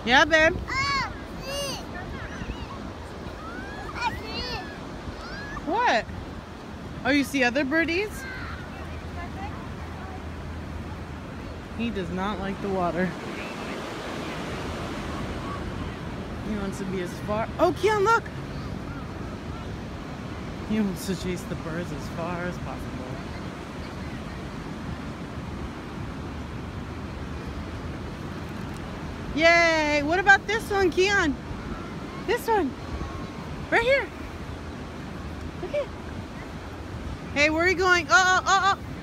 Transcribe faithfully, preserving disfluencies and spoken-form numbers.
Yeah, babe. What? Oh, you see other birdies? He does not like the water. He wants to be as far. Oh, Keon, look! He wants to chase the birds as far as possible. Yay! What about this one, Keon? This one. Right here. Look at it. Hey, where are you going? Oh, oh, oh, oh.